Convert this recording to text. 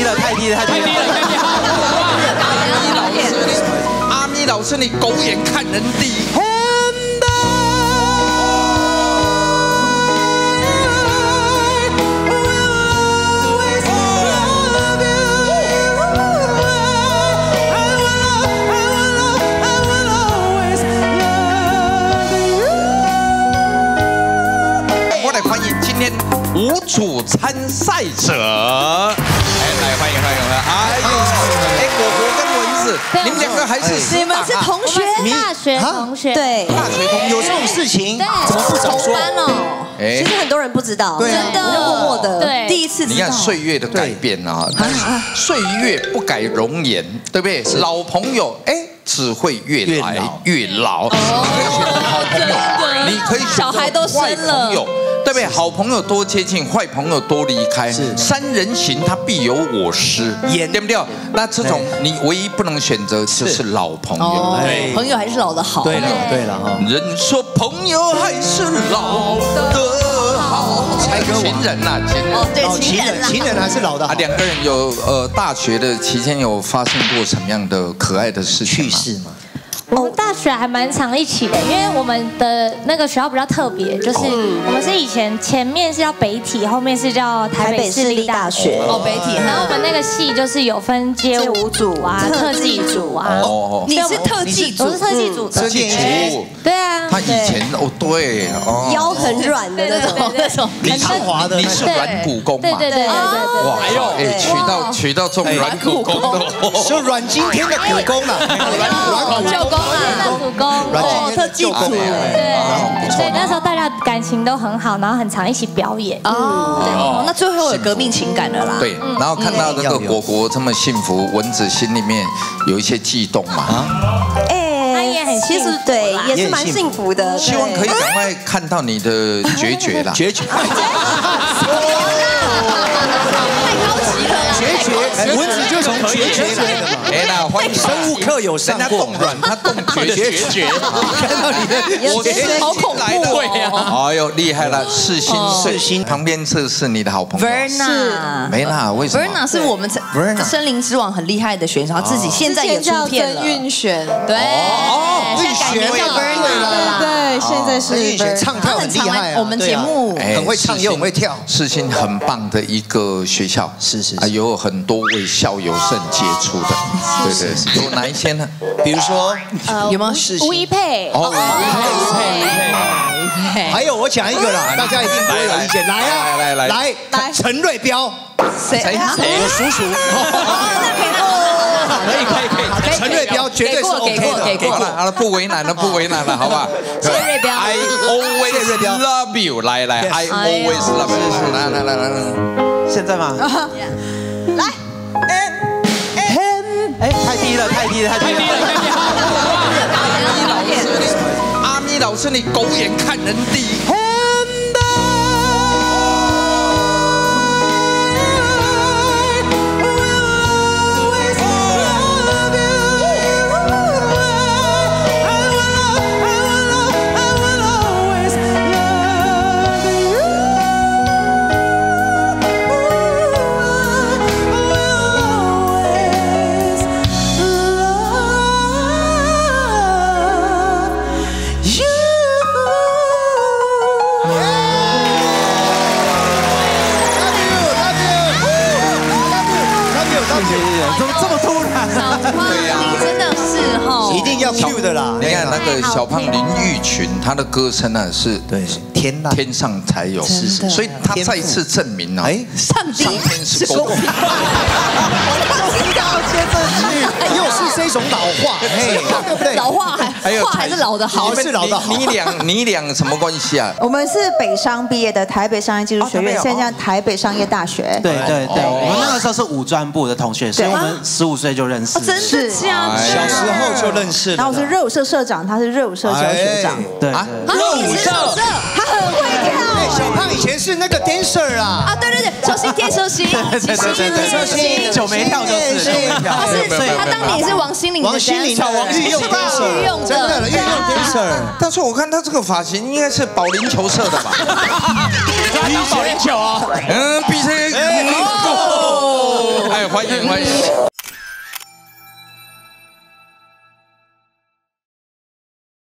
了，太低了，太低了！ 阿咪老师，你狗眼看人低。 欢迎今天5组参赛者，来欢迎！哎呦，果跟蚊子，你们2个还是你们是同学， 大学同学， 对， 大学同有这种事情，怎么不早说？ 班哦，其实很多人不知道， 真的默默的，对，第一次知道。 你看岁月的改变啊，岁月不改容颜，对不对？老朋友，只会越来越老。你可以选择好朋友，你可以选择坏朋友。 对不对？好朋友多接近，坏朋友多离开。三人行，他必有我师，对不对？那这种你唯一不能选择就是老朋友。 朋友还是老的好。 对了哈。 人说朋友还是老的好。情人呐，情人。 对， 情人还是老的好。 2个人有大学的期间有发生过什么样的可爱的事情吗？趣事吗？ 我们大学还蛮常一起的，因为我们的那个学校比较特别，就是我们是以前前面是叫北体，后面是叫台北市立大学。 哦，北体。然后我们那个系就是有分街舞组啊、特技组啊。 哦，你是特技组， 我是特技组的。 特技组。 对啊。 他以前对腰很软的那种， 你是软骨功嘛？ 对。 哇，娶到这种软骨功的， 就阮经天的骨功了， 软骨功。 武功， 对，特技组， 对，所以那时候大家感情都很好，然后很常一起表演。 哦，那最后有革命情感了啦。 对，然后看到这个果这么幸福，蚊子心里面有一些悸动嘛。 他也很其实对，也是蛮幸福的。 希望可以赶快看到你的决绝啦。 决绝。 蚊子就从决绝来的嘛。 那欢迎生物课有上过， 动软，他动决绝。 看到你的好恐怖哦！哎呦，厉害了，世新旁边这是你的好朋友 Verna，为什么 ？Verna 是我们森林之王很厉害的选手，他自己现在也出片了。运选，对， 运选叫 Verna 了， 对，现在是运选唱跳很厉害， 我们节目很会唱又很会跳， 世新很棒的一个学校， 是有很多位校友是很杰出的，对，有哪一些呢？ 比如说有没有吴一佩？ 哦，吴一佩，还有我讲一个啦，大家一定不会有意见，来，陈瑞彪， 谁？ 我叔叔，可以，陈瑞彪绝对是 OK 的， 好了，不为难了，好不好？ 谢瑞彪 ，I always love you， 来 ，I always love you， 来， 现在吗？ 来。 太低了！ 阿咪老师，你狗眼看人低。 怎么这么突然？ 对呀，你真的是哈， 一定要 Q 的啦。 你看那个小胖林玉群，他的歌声呢是天上才有，所以他再一次证明了， 上天是公平。 接这句又是这种老话，对不对？ 老话还是老的好， 是老的好。 你俩什么关系啊？ 我们是北商毕业的，台北商业技术学院，现在台北商业大学。 对，我们那个时候是五专部的同学，所以我们15岁就认识。 真的这样？ 小时候就认识了。 然后我是热舞社社长，他是热舞社教学长。 对， 热舞社， 他很会跳。 小胖以前是那个 dancer 啊。 对，手心贴手心， 手心久没跳就是。 他当年也是王心凌的 dancer， 御用 dancer， 真的御用 dancer。 但是我看他这个发型应该是保龄球社的吧？ 他打保龄球啊？ 比谁？哎， 欢迎。